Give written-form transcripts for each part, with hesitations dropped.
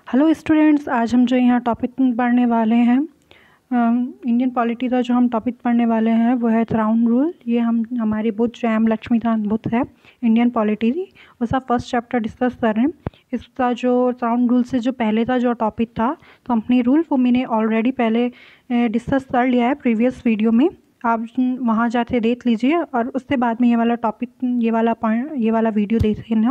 Hello students, आज हम जो यहाँ टॉपिक पढ़ने वाले हैं इंडियन पॉलिटी का जो हम टॉपिक पढ़ने वाले हैं वो है क्राउन रूल। ये हमारी बुक जो एम लक्ष्मीकांत बुक है इंडियन पॉलिटी की, उसका फर्स्ट चैप्टर डिस्कस कर रहे हैं। इसका जो क्राउन रूल से जो पहले का जो टॉपिक था कंपनी रूल, वो मैंने ऑलरेडी पहले डिस्कस कर लिया है प्रीवियस वीडियो में। आप वहाँ जाके देख लीजिए और उसके बाद में ये वाला टॉपिक, ये वाला वीडियो देख लेना।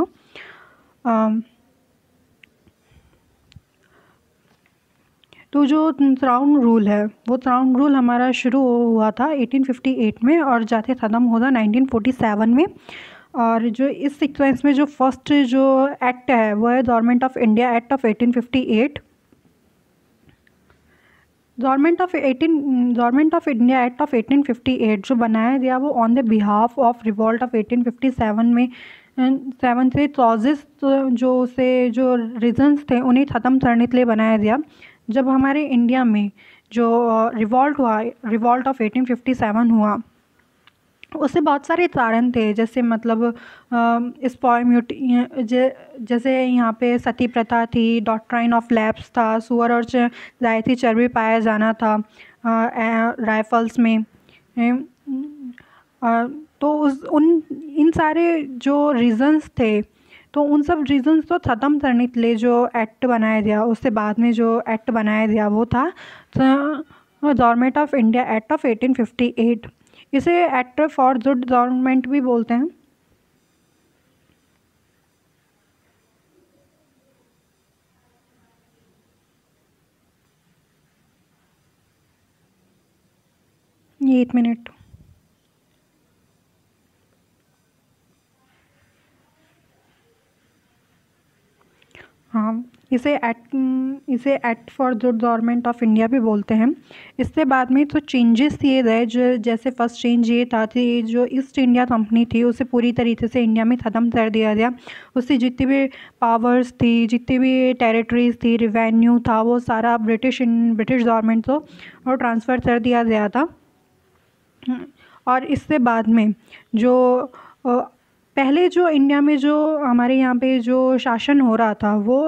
तो जो क्राउन रूल है वो क्राउन रूल हमारा शुरू हुआ था 1858 में और जाके ख़त्म होगा 1947 में। और जो इस सीक्वेंस में जो फर्स्ट जो एक्ट है वो है government of India act of 1858। Government of India act of 1858 जो बनाया गया वो on the behalf of revolt of 1857 में 7 से क्लॉजेस जो रीजन्स थे उन्हें ख़त्म करने के लिए बनाया गया। जब हमारे इंडिया में जो रिवॉल्ट ऑफ 1857 हुआ, उससे बहुत सारे कारण थे, जैसे मतलब जैसे यहाँ पे सती प्रथा थी, डॉक्ट्राइन ऑफ लैप्स था, सुअर और जायती चर्बी पाया जाना था राइफल्स में। तो इन सारे जो रीजंस थे, तो उन सब रीजंस को ख़त्म करने के लिए जो एक्ट बनाया गया, उससे बाद में जो एक्ट बनाया गया वो था government of India act of 1858। इसे एक्ट फॉर गुड गवर्नमेंट भी बोलते हैं। ये 1 मिनट। हाँ, इसे act for good government of India भी बोलते हैं। इससे बाद में तो चेंजेस किए गए, जो जैसे फर्स्ट चेंज ये था कि जो ईस्ट इंडिया कंपनी थी उसे पूरी तरीके से इंडिया में ख़त्म कर दिया गया। उससे जितनी भी पावर्स थी, जितनी भी टेरिटरीज थी, रिवेन्यू था, वो सारा ब्रिटिश गवर्नमेंट को और ट्रांसफ़र कर दिया गया था। और इससे बाद में जो पहले जो इंडिया में जो हमारे यहाँ पे जो शासन हो रहा था वो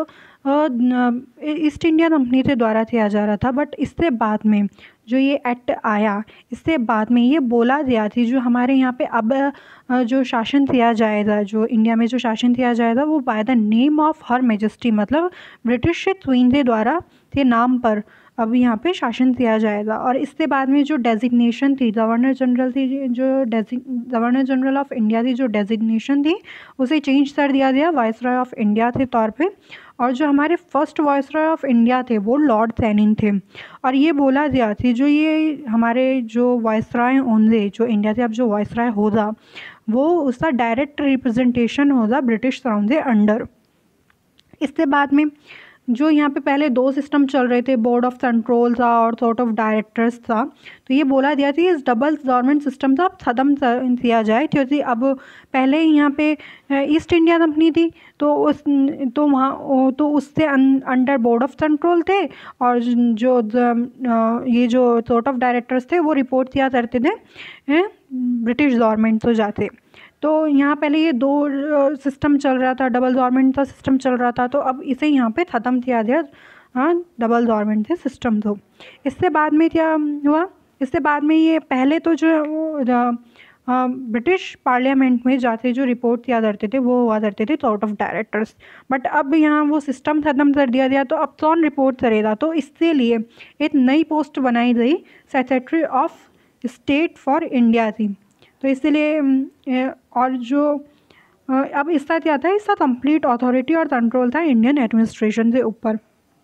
ईस्ट इंडिया कंपनी के द्वारा किया जा रहा था। बट इससे बाद में जो ये एक्ट आया, इससे बाद में ये बोला गया थी जो हमारे यहाँ पे अब जो शासन किया जाएगा, जो इंडिया में जो शासन किया जाएगा वो by the name of her majesty, मतलब ब्रिटिश क्वीन के द्वारा के नाम पर अब यहाँ पे शासन किया जाएगा। और इसके बाद में जो डेजिग्नेशन थी गवर्नर जनरल थी, जो गवर्नर जनरल ऑफ इंडिया की जो डेजिग्नेशन थी उसे चेंज कर दिया गया वाइसरॉय ऑफ इंडिया के तौर पे। और जो हमारे फर्स्ट वाइसरॉय ऑफ इंडिया थे वो लॉर्ड कैनिंग थे। और ये बोला गया थी जो ये हमारे जो वाइसरॉय होंगे, जो इंडिया से अब जो वाइसरॉय होगा वो उसका डायरेक्ट रिप्रेजेंटेशन होगा ब्रिटिश क्राउन के अंडर। इसके बाद में जो यहाँ पे पहले 2 सिस्टम चल रहे थे, बोर्ड ऑफ कंट्रोल था और सॉर्ट ऑफ डायरेक्टर्स था, तो ये बोला गया था इस डबल गवर्नमेंट सिस्टम था अब ख़त्म किया जाए, क्योंकि अब पहले यहाँ पे ईस्ट इंडिया कंपनी थी तो वहाँ तो उससे अंडर बोर्ड ऑफ कंट्रोल थे और जो ये जो सॉर्ट ऑफ डायरेक्टर्स थे वो रिपोर्ट किया करते थे ब्रिटिश गवर्नमेंट को जाते। तो यहाँ पहले ये 2 सिस्टम चल रहा था, डबल गवर्नमेंट का सिस्टम चल रहा था, तो अब इसे यहाँ पे ख़त्म किया गया। हाँ, डबल गवर्नमेंट के सिस्टम तो इससे बाद में क्या हुआ, इससे बाद में ये पहले तो जो ब्रिटिश पार्लियामेंट में जाते जो रिपोर्ट किया करते थे वो हुआ करते थे सॉर्ट ऑफ डायरेक्टर्स। बट अब यहाँ वो सिस्टम ख़त्म कर दिया गया, तो अब कौन रिपोर्ट करेगा, तो इसके लिए एक नई पोस्ट बनाई गई, secretary of state for India थी। तो इसलिए और जो अब इसका क्या था, इसका कंप्लीट अथॉरिटी और कंट्रोल था इंडियन एडमिनिस्ट्रेशन के ऊपर।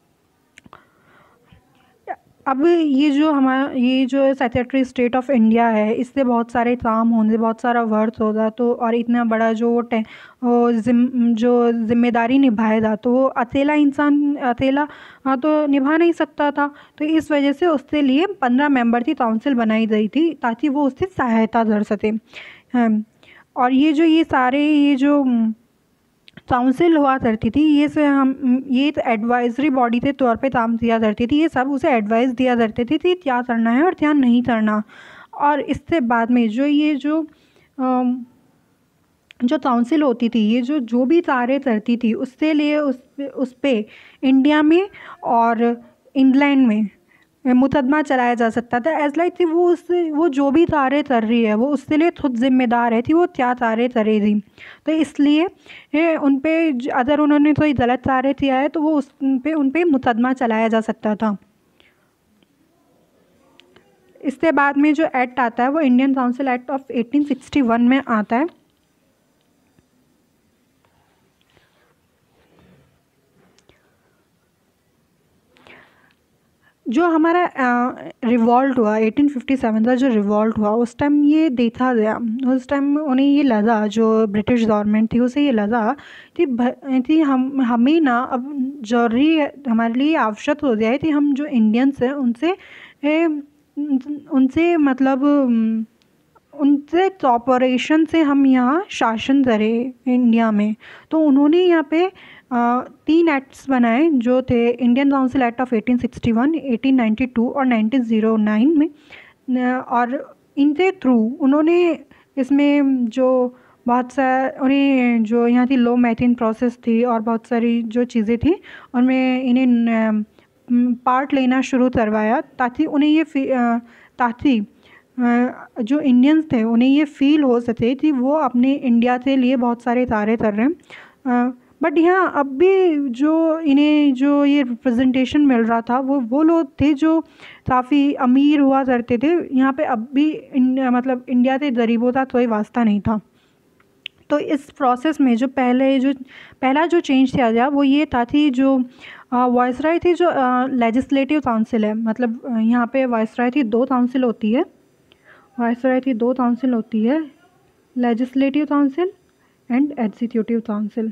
अब ये जो सेक्रेटरी स्टेट ऑफ इंडिया है, इससे बहुत सारे काम होंगे, बहुत सारा वर्क होगा, तो और इतना बड़ा जो जिम्मेदारी निभाएगा तो वो अकेला तो निभा नहीं सकता था। तो इस वजह से उसके लिए 15 मेंबर की काउंसिल बनाई गई थी ताकि वो उससे सहायता कर सके। और ये जो काउंसिल हुआ करती थी, ये एडवाइजरी बॉडी के तौर पे काम किया करती थी। ये सब उसे एडवाइस दिया करते थे कि क्या करना है और क्या नहीं करना। और इससे बाद में जो जो काउंसिल होती थी, ये जो जो भी तारे तरती थी उससे लिए उस पे इंडिया में और इंग्लैंड में मुकदमा चलाया जा सकता था। एज लाइक थी वो जो भी तारे तर रही है वो उसके लिए खुद जिम्मेदार है थी वो क्या तारे तरे थी। तो इसलिए उन पे अगर उन्होंने कोई गलत तारे किया है तो वो उन पे मुकदमा चलाया जा सकता था। इसके बाद में जो एक्ट आता है वो इंडियन काउंसिल एक्ट ऑफ 1861 में आता है। जो हमारा रिवॉल्ट हुआ 1857 का जो रिवॉल्ट हुआ उस टाइम ये देखा गया, उस टाइम उन्हें ये लगा, जो ब्रिटिश गवर्नमेंट थी उसे ये लगा कि हमें ना अब जरूरी हमारे लिए आवश्यक हो गया है कि हम जो इंडियंस हैं उनसे मतलब उनसे कॉपरेशन से हम यहाँ शासन करें इंडिया में। तो उन्होंने यहाँ पे 3 एक्ट्स बनाए जो थे इंडियन काउंसिल एक्ट ऑफ 1861, 1892 और 1909 में। और इनके थ्रू उन्होंने इसमें जो बहुत सारे उन्हें जो यहाँ थी लो मैथिन प्रोसेस थी और बहुत सारी जो चीज़ें थी उनमें इन्हें पार्ट लेना शुरू करवाया ताकि उन्हें ये ताकि जो इंडियंस थे उन्हें ये फील हो सके कि वो अपने इंडिया के लिए बहुत सारे तारे कर रहे हैं। बट यहाँ अब भी जो इन्हें जो ये रिप्रेजेंटेशन मिल रहा था वो लोग थे जो काफ़ी अमीर हुआ करते थे। यहाँ पे अब भी मतलब इंडिया के गरीबों का कोई वास्ता नहीं था। तो इस प्रोसेस में जो पहला जो चेंज किया गया वो ये था कि जो वायसराय थी, जो लेजिस्लेटिव काउंसिल है, मतलब यहाँ पे वायसराय थी 2 काउंसिल होती है, वायसराय थी 2 काउंसिल होती है, legislative council and executive council.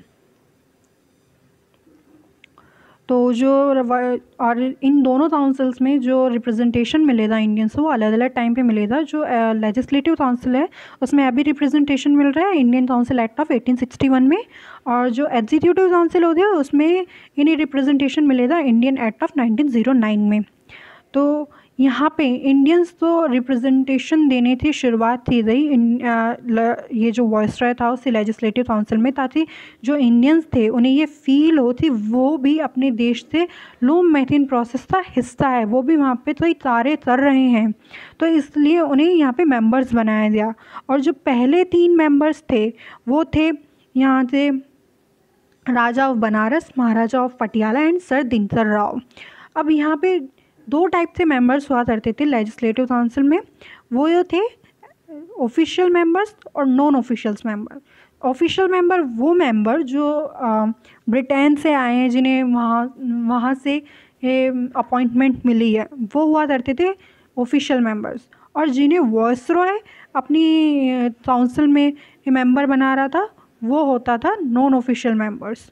तो जो और इन दोनों काउंसिल्स में जो रिप्रेजेंटेशन मिलेगा इंडियंस को वो अलग अलग टाइम पे मिलेगा। जो लेजिस्लेटिव काउंसिल है उसमें अभी रिप्रेजेंटेशन मिल रहा है इंडियन काउंसिल एक्ट ऑफ 1861 में, और जो एग्जीक्यूटिव काउंसिल होती है उसमें इन्हें रिप्रेजेंटेशन मिलेगा इंडियन एक्ट ऑफ 1909 में। तो यहाँ पे इंडियंस को रिप्रेजेंटेशन देने की शुरुआत की गई ये जो वायसराय था उससे लेजिस्लेटिव काउंसिल में, ताकि जो इंडियंस थे उन्हें ये फील हो कि वो भी अपने देश से लो मैथिन प्रोसेस का हिस्सा है, वो भी वहाँ पे कोई कार्य कर रहे हैं। तो इसलिए उन्हें यहाँ पे मेंबर्स बनाया गया। और जो पहले 3 मेंबर्स थे वो थे यहाँ से Raja of Banaras, Maharaja of Patiala and sir Dinkar Rao. अब यहाँ पे 2 टाइप से मेंबर्स हुआ करते थे लेजिस्लेटिव काउंसिल में, वो ये थे ऑफिशियल मेंबर्स और non officials member. Official member वो मेंबर जो ब्रिटेन से आए हैं, जिन्हें वहाँ से अपॉइंटमेंट मिली है, वो हुआ करते थे ऑफिशियल मेंबर्स। और जिन्हें वायसराय अपनी काउंसिल में मेंबर बना रहा था वो होता था नॉन ऑफिशियल मेंबर्स।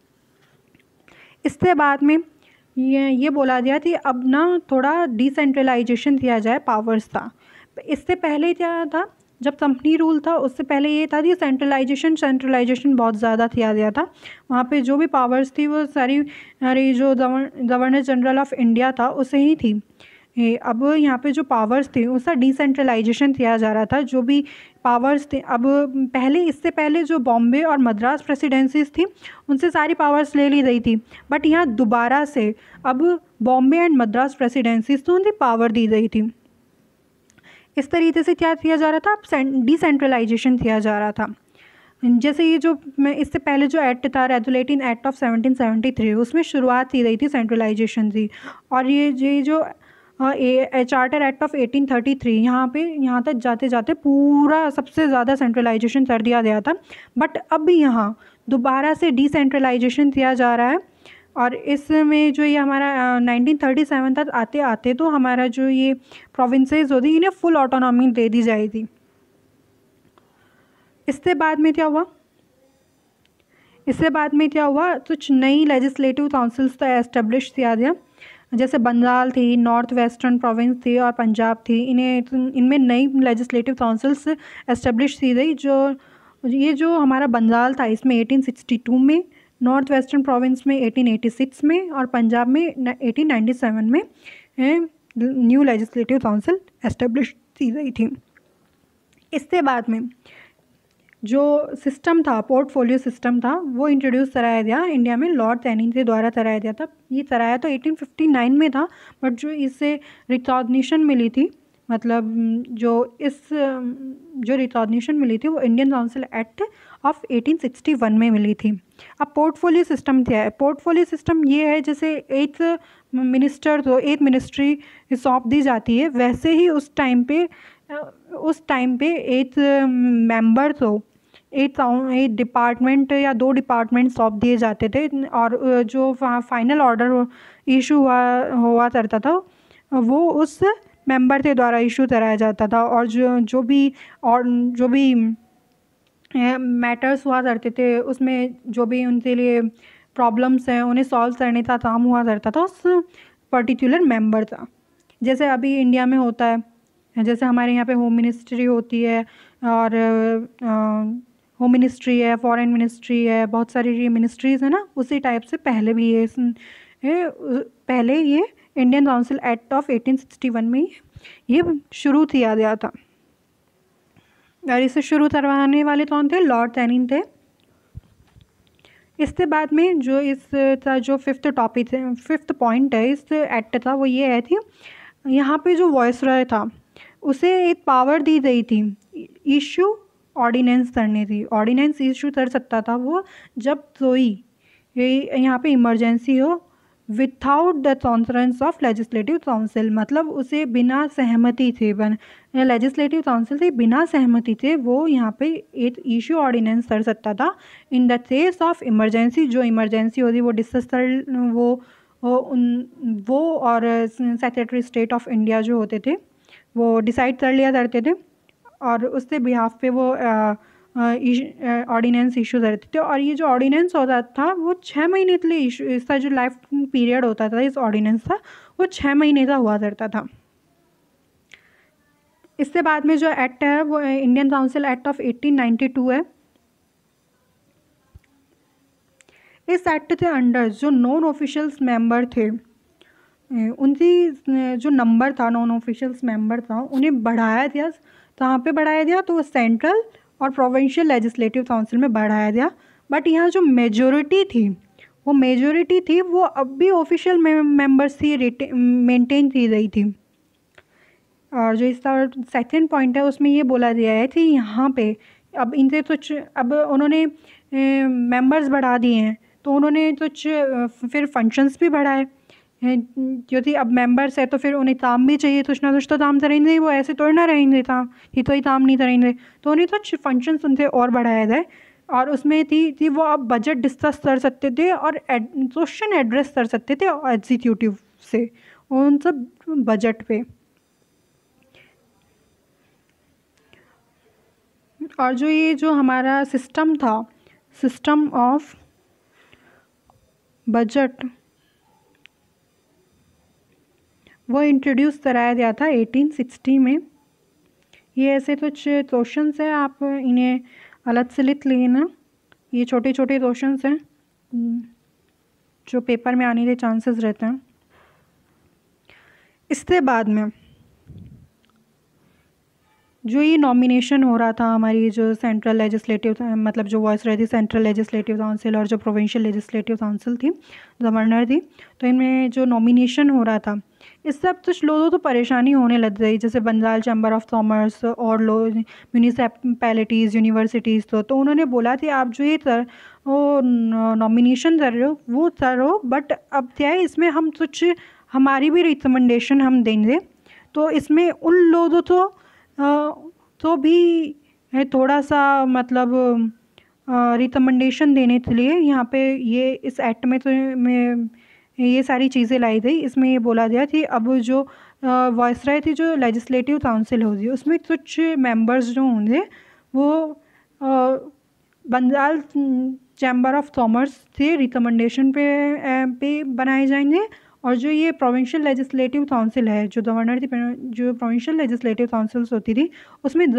इसके बाद में ये बोला गया कि अब ना थोड़ा डिसेंट्रलाइजेशन किया जाए पावर्स का। इससे पहले क्या था, जब कंपनी रूल था उससे पहले ये था कि सेंट्रलाइजेशन बहुत ज़्यादा किया गया था। वहाँ पे जो भी पावर्स थी वो सारी जो गवर्नर जनरल ऑफ इंडिया था उसे ही थी। अब यहाँ पे जो पावर्स थी उसका डिसेंट्रलाइजेशन किया जा रहा था। जो भी पावर्स थे, अब इससे पहले जो बॉम्बे और मद्रास प्रेसिडेंसीज थी उनसे सारी पावर्स ले ली गई थी, बट यहाँ दोबारा से अब बॉम्बे एंड मद्रास प्रेसिडेंसीज तो उनकी पावर दी गई थी। इस तरीके से क्या किया जा रहा था, अब डिसेंट्रलाइजेशन किया जा रहा था। जैसे ये जो इससे पहले जो एक्ट था रेगुलेटिंग एक्ट ऑफ 1773 उसमें शुरुआत की गई थी सेंट्रलाइजेशन की। और ये जो चार्टर एक्ट ऑफ 1833 यहाँ तक जाते जाते पूरा सबसे ज़्यादा सेंट्रलाइजेशन कर दिया गया था। बट अब यहाँ दोबारा से डिसेंट्रलाइजेशन किया जा रहा है। और इसमें जो ये हमारा 1937 तक आते आते तो हमारा जो ये प्रोविंसेस होती इन्हें फुल ऑटोनॉमी दे दी जाएगी। इससे बाद में क्या हुआ, कुछ नई लेजिस्लेटिव काउंसिल्स तो एस्टेब्लिश किया गया। जैसे बंगाल थी, नॉर्थ वेस्टर्न प्रोविंस थी और पंजाब थी, इनमें नई लेजिस्लेटिव काउंसिल्स एस्टेब्लिश की गई। जो हमारा बंगाल था इसमें 1862 में, नॉर्थ वेस्टर्न प्रोविंस में 1886 में और पंजाब में 1897 में न्यू लेजिस्लेटिव काउंसिल एस्टेब्लिश की गई थी। इसके बाद में जो सिस्टम था, पोर्टफोलियो सिस्टम था, वो इंट्रोड्यूस कराया गया इंडिया में, लॉर्ड कैनिंग के द्वारा कराया गया था। ये कराया तो 1859 में था, बट जो इससे रिकॉग्निशन मिली थी, मतलब जो रिकॉग्निशन मिली थी वो इंडियन काउंसिल एक्ट ऑफ 1861 में मिली थी। अब पोर्टफोलियो सिस्टम क्या है? पोर्टफोलियो सिस्टम ये है जैसे एक मिनिस्टर तो एक मिनिस्ट्री सौंप दी जाती है, वैसे ही उस टाइम पे एक मेंबर तो एक डिपार्टमेंट या 2 डिपार्टमेंट सौंप दिए जाते थे, और जो फाइनल ऑर्डर इशू हुआ करता था वो उस मेंबर के द्वारा इशू कराया जाता था। और जो भी मैटर्स हुआ करते थे, उसमें जो भी उनके लिए प्रॉब्लम्स हैं उन्हें सॉल्व करने का काम हुआ करता था उस पर्टिकुलर मेंबर का। जैसे अभी इंडिया में होता है, जैसे हमारे यहाँ पे होम मिनिस्ट्री होती है, और होम मिनिस्ट्री है, फॉरेन मिनिस्ट्री है, बहुत सारी मिनिस्ट्रीज़ है ना, उसी टाइप से पहले ये इंडियन काउंसिल एक्ट ऑफ 1861 में ये शुरू किया गया था। और इसे शुरू करवाने वाले कौन थे? लॉर्ड कैनिंग थे। इसके बाद में जो इसका जो फिफ्थ पॉइंट है इस एक्ट का, वो ये है कि यहाँ पे जो वॉइसरॉय था उसे एक पावर दी गई थी इशू ऑर्डिनेंस करने थी। ऑर्डिनेंस इशू कर सकता था वो जब कोई यहाँ पे इमरजेंसी हो without the conference of legislative council, मतलब उसे बिना सहमति थे लेजिस्लेटिव काउंसिल से बिना सहमति थे वो यहाँ पे एक इशू ऑर्डिनेंस कर सकता था in the case of emergency. जो इमरजेंसी होती वो डिस्कस कर वो और सेक्रेटरी स्टेट ऑफ इंडिया जो होते थे वो डिसाइड कर लिया करते थे, और उसके बिहाफ पे वो ऑर्डिनेंस इशू करते थे। और ये जो ऑर्डिनेंस होता था वो 6 महीने के लिए इशू, इसका जो लाइफ पीरियड होता था इस ऑर्डिनेंस का वो 6 महीने का हुआ करता था। इससे बाद में जो एक्ट है वो इंडियन काउंसिल एक्ट ऑफ 1892 है। इस एक्ट के अंडर जो नॉन ऑफिशियल्स मेंबर थे उनकी जो नंबर था नॉन ऑफिशियल्स मेंबर था उन्हें बढ़ाया गया। कहाँ पे बढ़ाया गया? तो सेंट्रल और प्रोविंशियल लेजिस्लेटिव काउंसिल में बढ़ाया गया। बट यहाँ जो मेजोरिटी थी वो अब भी ऑफिशियल मेंबर्स थी, मेंटेन की गई थी। और जो इसका सेकंड पॉइंट है उसमें ये बोला गया है कि यहाँ पे अब इनसे कुछ अब उन्होंने मेंबर्स बढ़ा दिए हैं तो उन्होंने कुछ फिर फंक्शंस भी बढ़ाए, क्योंकि अब मेंबर्स है तो फिर उन्हें काम भी चाहिए, कुछ ना कुछ तो काम करेंगे ही, वो ऐसे थोड़ी ना रहेंगे काम ही तो ही काम नहीं करेंगे। तो उन्हें कुछ फंक्शंस उनसे और बढ़ाया गए, और उसमें थी वो अब बजट डिस्कस कर सकते थे और क्वेश्चन एड्रेस कर सकते थे एग्जीक्यूटिव से उन सब बजट पे। और जो हमारा सिस्टम था, सिस्टम ऑफ बजट, वो इंट्रोड्यूस कराया गया था 1860 में। ये ऐसे कुछ क्वेश्चंस हैं, आप इन्हें अलग से लिख लेना। ये छोटे छोटे क्वेश्चंस हैं जो पेपर में आने के चांसेस रहते हैं। इसके बाद में जो ये नॉमिनेशन हो रहा था हमारी जो सेंट्रल लेजिस्लेटिव मतलब जो वॉइस रही थी सेंट्रल लेजिस्लेटिव काउंसिल और जो प्रोविंशियल लेजिस्लेटिव काउंसिल थी, गवर्नर थी, तो इनमें जो नॉमिनेशन हो रहा था इससे अब कुछ लोगों तो परेशानी होने लग गई। जैसे बंगाल चैम्बर ऑफ कॉमर्स और लोग म्यूनिसिपैलिटीज़ यूनिवर्सिटीज़ तो उन्होंने बोला कि आप जो ये वो नॉमिनेशन कर रहे हो वो करो, बट अब क्या है इसमें हम कुछ हमारी भी रिकमेंडेशन हम देंगे। तो इसमें उन लोगों तो भी थोड़ा सा मतलब रिकमेंडेशन देने के लिए यहाँ पे ये इस एक्ट में तो में ये सारी चीज़ें लाई गई। इसमें ये बोला गया कि अब जो वॉइसराय थी जो लेजिस्लेटिव काउंसिल होगी उसमें कुछ मेंबर्स जो होंगे वो बंगाल चैम्बर ऑफ कॉमर्स से रिकमेंडेशन पे बनाए जाएंगे। और जो ये प्रोविंशियल लेजिस्लेटिव काउंसिल है जो गवर्नर थी, जो प्रोविंशियल लेजिस्लेटिव काउंसिल्स होती थी उसमें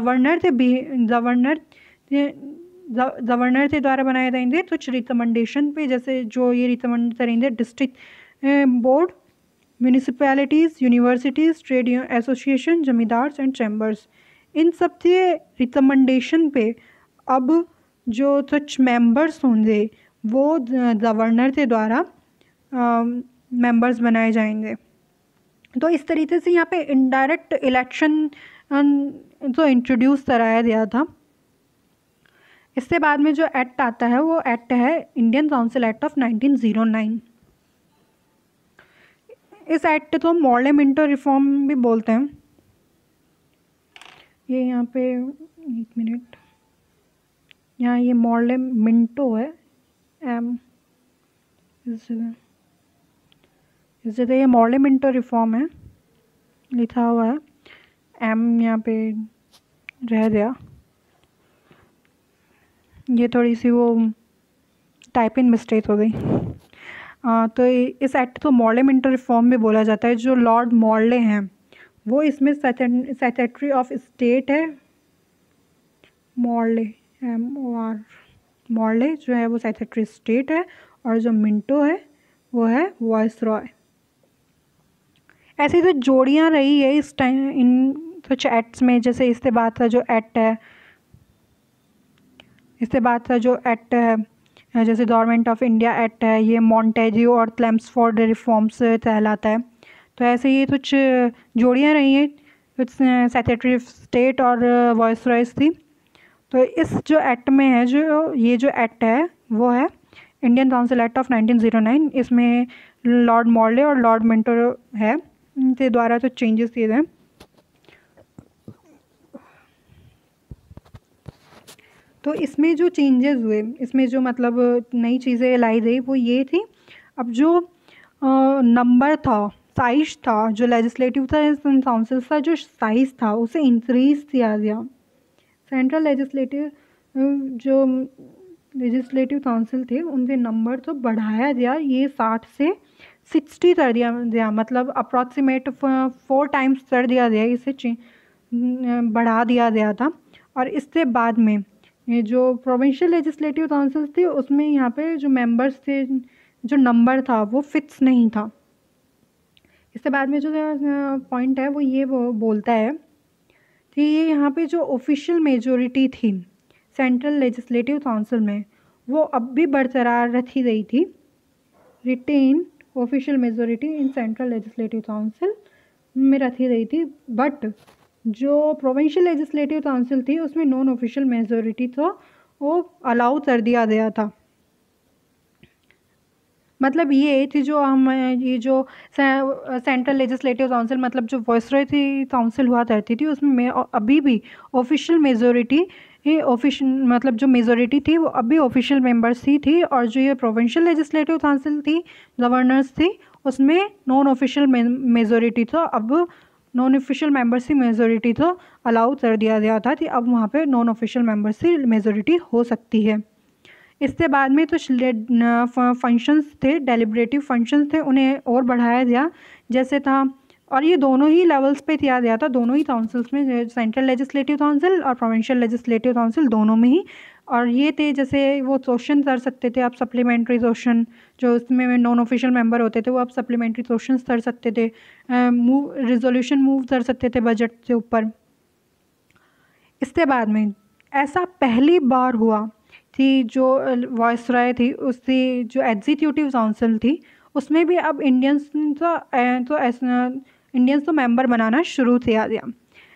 गवर्नर के द्वारा बनाए जाएंगे कुछ रिकमेंडेशन पे, जैसे जो ये रिकमेंड करेंगे district board, municipalities, universities, trade association, zamindars and chambers, इन सब के रिकमेंडेशन पे अब जो कुछ मेंबर्स होंगे वो गवर्नर के द्वारा मेंबर्स बनाए जाएंगे। तो इस तरीके से यहाँ पे इनडायरेक्ट इलेक्शन तो इंट्रोड्यूस कराया गया था। इससे बाद में जो एक्ट आता है वो एक्ट है इंडियन काउंसिल एक्ट ऑफ 1909। इस एक्ट को मॉर्ले मिंटो रिफॉर्म भी बोलते हैं। ये यहाँ पे एक मिनट, यहाँ ये मॉर्ले मिंटो है, इस जगह ये मॉर्ले मिंटो रिफॉर्म है लिखा हुआ है, यहाँ पे रह गया, ये थोड़ी सी वो टाइपिंग मिस्टेक हो गई। तो इस एक्ट को मॉर्ले मिंटो रिफॉर्म भी बोला जाता है। जो लॉर्ड मॉर्ले हैं वो इसमें सेक्रेटरी ऑफ स्टेट है। मॉर्ले MOR मॉर्ले जो है वो सेक्रेटरी स्टेट है, और जो मिंटो है वो है वाइसरॉय। ऐसी तो जोड़ियाँ रही है इस टाइम इन कुछ एक्ट्स में। जैसे इसके बाद का जो एक्ट है, इसके बाद का जो एक्ट है जैसे गवर्नमेंट ऑफ इंडिया एक्ट है, ये मॉन्टेग्यू और क्लेम्सफोर्ड रिफॉर्म्स कहलाता है। तो ऐसे ही कुछ जोड़ियाँ रही हैं, कुछ सेक्रेटरी ऑफ स्टेट और वाइसरॉयज थी। तो इस जो एक्ट में है, जो ये जो एक्ट है वो है इंडियन काउंसिल एक्ट ऑफ 1909। इसमें लॉर्ड मॉर्ले और लॉर्ड मिंटो है, इनके द्वारा तो चेंजेस किए गए। तो इसमें जो चेंजेस हुए, इसमें जो मतलब नई चीज़ें लाई गई वो ये थी, अब जो नंबर था, साइज था, जो लेजिस्लेटिव था काउंसिल का जो साइज़ था उसे इंक्रीज़ किया गया। सेंट्रल जो लेजिस्लेटिव काउंसिल थे उनके नंबर तो बढ़ाया गया, ये 60 से 60 कर दिया गया, मतलब अप्रॉक्सीमेट 4 टाइम्स कर दिया गया, इसे बढ़ा दिया गया था। और इसके बाद में ये जो प्रोविंशियल लेजिस्लेटिव काउंसिल थी उसमें यहाँ पे जो मेंबर्स थे, जो नंबर था वो फिक्स नहीं था। इसके बाद में जो पॉइंट है वो ये बोलता है कि ये यहाँ पे जो ऑफिशियल मेजॉरिटी थी सेंट्रल लेजिस्लेटिव काउंसिल में वो अब भी बरकरार रखी गई थी। Retain official majority in central legislative council में रखी गई थी, बट जो प्रोविंशियल लेजिस्लेटिव काउंसिल थी उसमें नॉन ऑफिशियल मेजॉरिटी तो वो अलाउ कर दिया गया था। मतलब ये थी जो हम ये जो सेंट्रल लेजिस्लेटिव काउंसिल मतलब जो वाइसरॉय थी काउंसिल हुआ करती थी उसमें अभी भी ऑफिशियल मेजॉरिटी मतलब जो मेजॉरिटी थी वो अभी ऑफिशियल मेंबर्स ही थी, और जो ये प्रोविंशियल लेजिस्लेटिव काउंसिल थी गवर्नर्स थी उसमें नॉन ऑफिशियल मेजॉरिटी था। अब नॉन ऑफिशियल मेंबर्स ही मेजॉरिटी तो अलाउ कर दिया गया था कि अब वहाँ पे नॉन ऑफिशियल मेंबर्स ही मेजॉरिटी हो सकती है। इसके बाद में तो फंक्शंस थे, डेलिब्रेटिव फंक्शंस थे, उन्हें और बढ़ाया गया जैसे था, और ये दोनों ही लेवल्स पे किया गया था, दोनों ही काउंसिल्स में, सेंट्रल लेजिस्लेटिव काउंसिल और प्रोविंशियल लेजिस्लेटिव काउंसिल दोनों में ही। और ये थे जैसे वो क्वेश्चन कर सकते थे आप सप्लीमेंट्री क्वेश्चन, जो उसमें नॉन ऑफिशियल मेंबर होते थे वो आप सप्लीमेंट्री क्वेश्चन कर सकते थे, रिजोल्यूशन मूव कर सकते थे बजट के ऊपर। इसके बाद में ऐसा पहली बार हुआ कि जो वाइसरॉय थी उसकी जो एग्जीक्यूटिव काउंसिल थी उसमें भी अब इंडियंस तो मेंबर बनाना शुरू किया गया।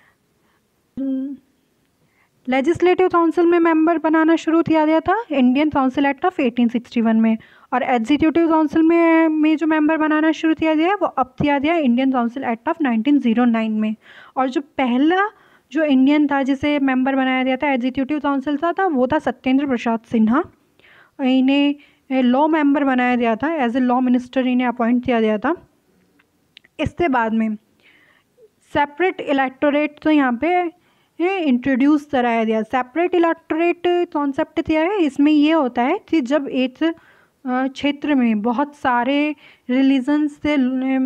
लेजिस्लेटिव काउंसिल में मेंबर बनाना शुरू किया गया था इंडियन काउंसिल एक्ट ऑफ 1861 में, और एग्जीक्यूटिव काउंसिल में जो मेंबर बनाना शुरू किया गया वो अब किया गया इंडियन काउंसिल एक्ट ऑफ 1909 में। और जो पहला जो इंडियन था जिसे मेंबर बनाया गया था एग्जीक्यूटिव काउंसिल था वो था सत्येंद्र प्रसाद सिन्हा। इन्हें लॉ मेंबर बनाया गया था, एज ए लॉ मिनिस्टर इन्हें अपॉइंट किया गया था। इसके बाद में सेपरेट इलेक्टोरेट तो यहाँ पे इंट्रोड्यूस कराया गया। सेपरेट इलेक्टोरेट कॉन्सेप्ट क्या है, इसमें ये होता है कि जब एक क्षेत्र में बहुत सारे रिलीजन्स से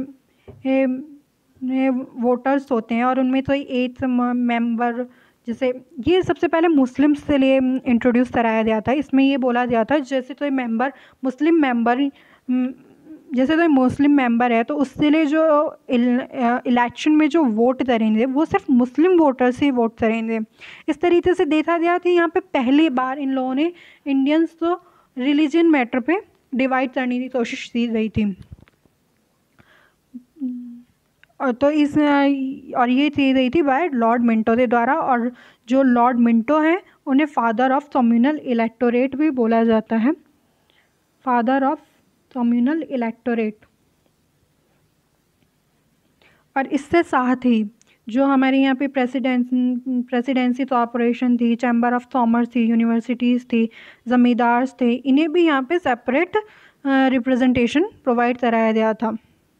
वोटर्स होते हैं और उनमें तो एक मेंबर, जैसे ये सबसे पहले मुस्लिम्स के लिए इंट्रोड्यूस कराया गया था। इसमें ये बोला गया था जैसे तो मेंबर मुस्लिम मेंबर जैसे तो मुस्लिम मेंबर है तो उसके लिए जो इलेक्शन में जो वोट करेंगे वो सिर्फ मुस्लिम वोटर्स ही वोट करेंगे। इस तरीके से देखा गया कि यहाँ पे पहली बार इन लोगों ने इंडियंस को रिलीजन मैटर पे डिवाइड करने की कोशिश की गई थी। और तो और ये की गई थी बाय लॉर्ड मिंटो के द्वारा, और जो लॉर्ड मिंटो हैं उन्हें फादर ऑफ कम्युनल इलेक्टोरेट भी बोला जाता है, फादर ऑफ कम्युनल इलेक्टोरेट। और इससे साथ ही जो हमारे यहाँ पे प्रेसिडेंसी कॉर्पोरेशन थी, चैम्बर ऑफ कॉमर्स थी, यूनिवर्सिटीज़ थी, ज़मींदार्स थे, इन्हें भी यहाँ पे सेपरेट रिप्रेजेंटेशन प्रोवाइड कराया गया था।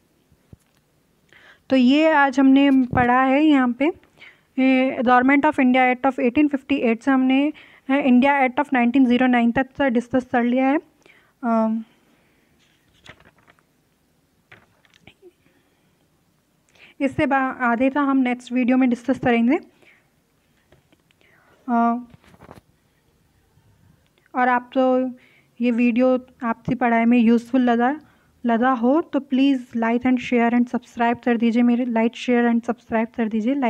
तो ये आज हमने पढ़ा है यहाँ पे government of India act of 1858 से हमने इंडिया एक्ट ऑफ 1909 तक डिस्कस कर लिया है। इससे आधे का हम नेक्स्ट वीडियो में डिस्कस करेंगे। और आप तो ये वीडियो आपकी पढ़ाई में यूज़फुल लगा हो तो please like and share and subscribe कर दीजिए मेरे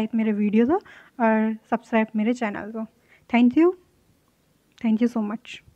वीडियो को और सब्सक्राइब मेरे चैनल को। Thank you so much.